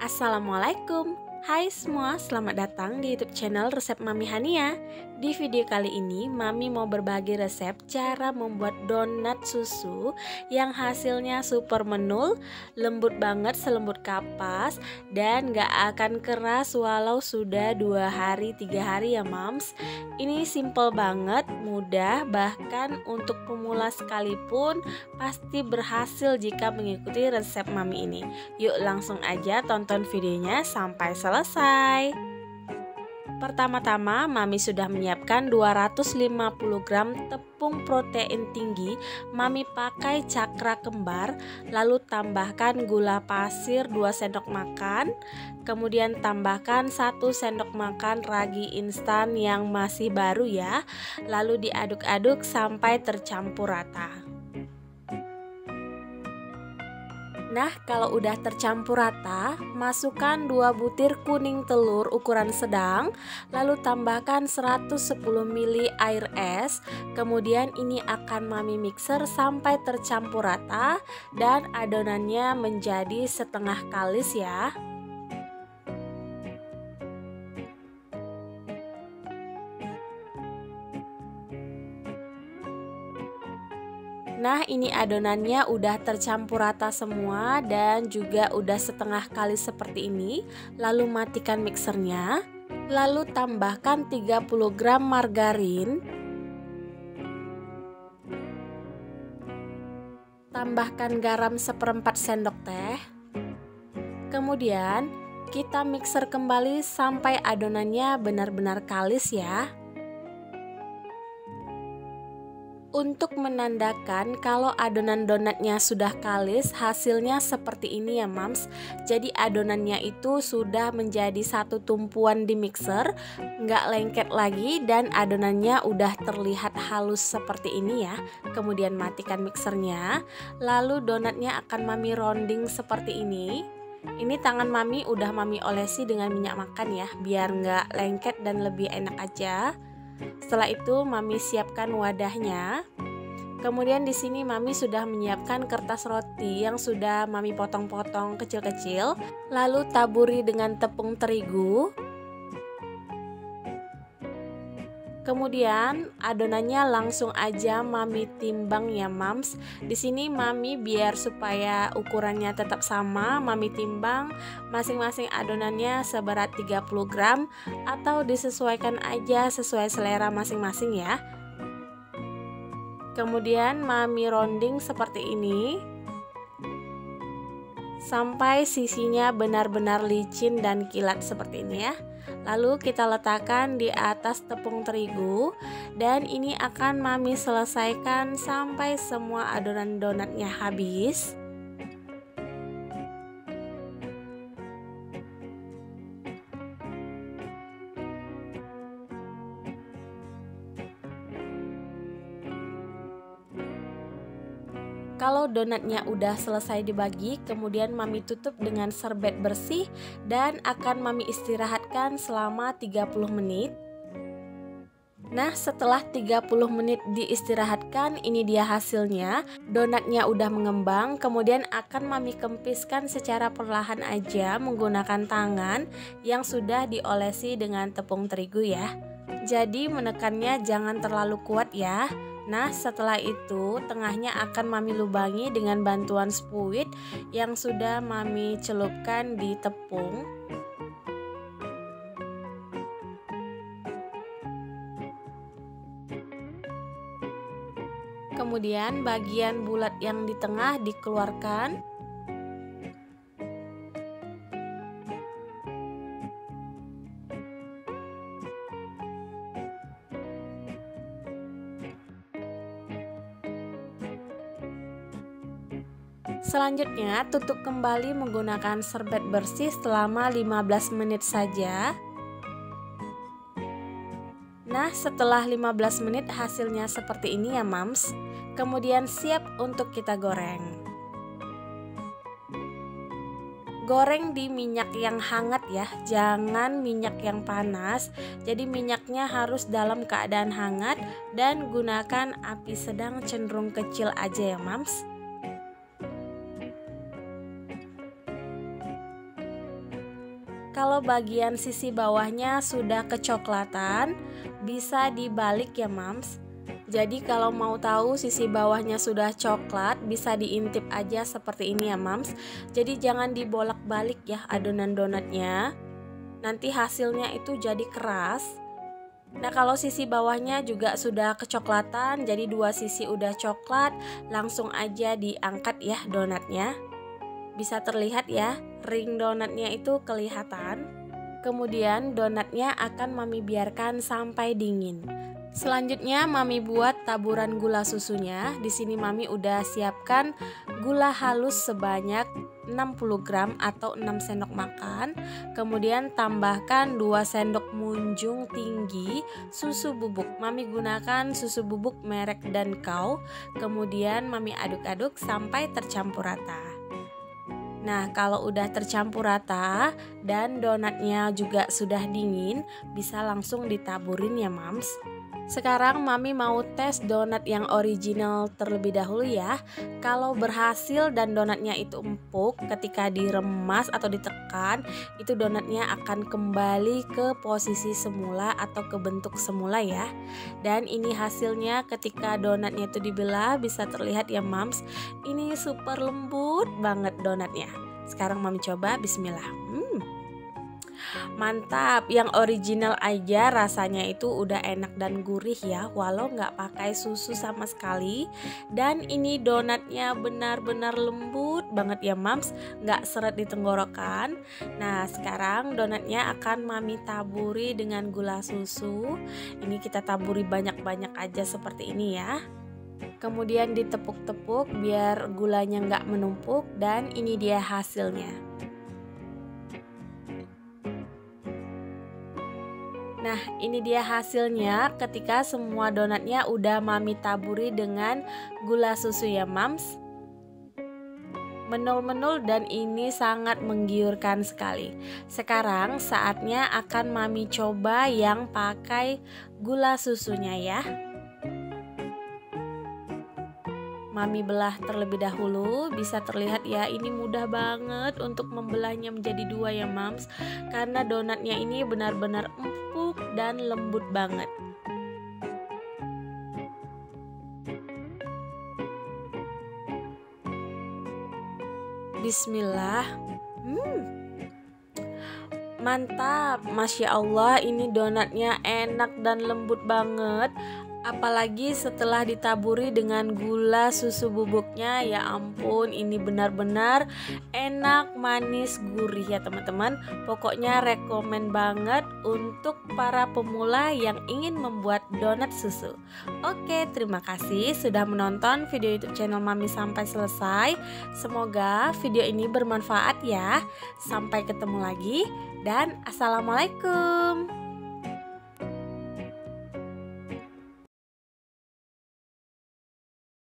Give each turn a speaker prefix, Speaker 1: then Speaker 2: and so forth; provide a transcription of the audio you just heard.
Speaker 1: Assalamualaikum. Hai semua, selamat datang di YouTube channel Resep Mami Hania. Di video kali ini, Mami mau berbagi resep cara membuat donat susu yang hasilnya super menul, lembut banget selembut kapas, dan gak akan keras walau sudah 2 hari 3 hari ya mams. Ini simple banget, mudah, bahkan untuk pemula sekalipun pasti berhasil jika mengikuti resep Mami ini. Yuk langsung aja tonton videonya sampai selesai. Pertama-tama Mami sudah menyiapkan 250 gram tepung protein tinggi. Mami pakai cakra kembar, lalu tambahkan gula pasir 2 sendok makan, kemudian tambahkan 1 sendok makan ragi instan yang masih baru ya. Lalu diaduk-aduk sampai tercampur rata. Nah, kalau udah tercampur rata, masukkan 2 butir kuning telur ukuran sedang, lalu tambahkan 110 ml air es. Kemudian ini akan Mami mixer sampai tercampur rata dan adonannya menjadi setengah kalis ya. Nah, ini adonannya udah tercampur rata semua dan juga udah setengah kali seperti ini. Lalu matikan mixernya. Lalu tambahkan 30 gram margarin. Tambahkan garam 1/4 sendok teh. Kemudian kita mixer kembali sampai adonannya benar-benar kalis ya. Untuk menandakan kalau adonan donatnya sudah kalis, hasilnya seperti ini ya mams. Jadi adonannya itu sudah menjadi satu tumpuan di mixer, nggak lengket lagi dan adonannya udah terlihat halus seperti ini ya. Kemudian matikan mixernya, lalu donatnya akan Mami rounding seperti ini. Ini tangan Mami udah Mami olesi dengan minyak makan ya, biar nggak lengket dan lebih enak aja. Setelah itu Mami siapkan wadahnya. Kemudian di sini Mami sudah menyiapkan kertas roti yang sudah Mami potong-potong kecil-kecil. Lalu taburi dengan tepung terigu. Kemudian adonannya langsung aja Mami timbang ya mams. Di sini Mami biar supaya ukurannya tetap sama, Mami timbang masing-masing adonannya seberat 30 gram atau disesuaikan aja sesuai selera masing-masing ya. Kemudian Mami rounding seperti ini sampai sisinya benar-benar licin dan kilat seperti ini ya. Lalu kita letakkan di atas tepung terigu dan ini akan Mami selesaikan sampai semua adonan donatnya habis. Kalau donatnya udah selesai dibagi, kemudian Mami tutup dengan serbet bersih dan akan Mami istirahatkan selama 30 menit. Nah, setelah 30 menit diistirahatkan, ini dia hasilnya. Donatnya udah mengembang, kemudian akan Mami kempiskan secara perlahan aja menggunakan tangan yang sudah diolesi dengan tepung terigu ya. Jadi menekannya jangan terlalu kuat ya. Nah, setelah itu tengahnya akan Mami lubangi dengan bantuan spuit yang sudah Mami celupkan di tepung. Kemudian bagian bulat yang di tengah dikeluarkan. Selanjutnya tutup kembali menggunakan serbet bersih selama 15 menit saja. Nah, setelah 15 menit hasilnya seperti ini ya mams. Kemudian siap untuk kita goreng. Goreng di minyak yang hangat ya, jangan minyak yang panas. Jadi minyaknya harus dalam keadaan hangat dan gunakan api sedang cenderung kecil aja ya mams. Kalau bagian sisi bawahnya sudah kecoklatan, bisa dibalik ya mams. Jadi kalau mau tahu sisi bawahnya sudah coklat, bisa diintip aja seperti ini ya mams. Jadi jangan dibolak-balik ya adonan donatnya. Nanti hasilnya itu jadi keras. Nah kalau sisi bawahnya juga sudah kecoklatan, jadi dua sisi udah coklat, langsung aja diangkat ya donatnya. Bisa terlihat ya, ring donatnya itu kelihatan. Kemudian donatnya akan mami biarkan sampai dingin. Selanjutnya mami buat taburan gula susunya. Di sini mami udah siapkan gula halus sebanyak 60 gram atau 6 sendok makan. Kemudian tambahkan 2 sendok munjung tinggi susu bubuk. Mami gunakan susu bubuk merek Dankau. Kemudian mami aduk-aduk sampai tercampur rata. Nah kalau udah tercampur rata dan donatnya juga sudah dingin, bisa langsung ditaburin ya mams. Sekarang mami mau tes donat yang original terlebih dahulu ya. Kalau berhasil dan donatnya itu empuk, ketika diremas atau ditekan, itu donatnya akan kembali ke posisi semula atau ke bentuk semula ya. Dan ini hasilnya ketika donatnya itu dibelah, bisa terlihat ya mams. Ini super lembut banget donatnya. Sekarang mami coba, bismillah. Mantap, yang original aja rasanya itu udah enak dan gurih ya, walau nggak pakai susu sama sekali. Dan ini donatnya benar-benar lembut banget ya mams, nggak seret di tenggorokan. Nah sekarang donatnya akan mami taburi dengan gula susu. Ini kita taburi banyak-banyak aja seperti ini ya. Kemudian ditepuk-tepuk biar gulanya nggak menumpuk, dan ini dia hasilnya. Nah ini dia hasilnya ketika semua donatnya udah mami taburi dengan gula susu ya mams. Menul-menul dan ini sangat menggiurkan sekali. Sekarang saatnya akan mami coba yang pakai gula susunya ya. Mami belah terlebih dahulu, bisa terlihat ya ini mudah banget untuk membelahnya menjadi dua ya mams. Karena donatnya ini benar-benar empuk dan lembut banget. Bismillah. Mantap, Masya Allah, ini donatnya enak dan lembut banget. Apalagi setelah ditaburi dengan gula susu bubuknya, ya ampun ini benar-benar enak, manis, gurih ya teman-teman. Pokoknya rekomen banget untuk para pemula yang ingin membuat donat susu. Oke, terima kasih sudah menonton video YouTube channel Mami sampai selesai. Semoga video ini bermanfaat ya. Sampai ketemu lagi dan assalamualaikum.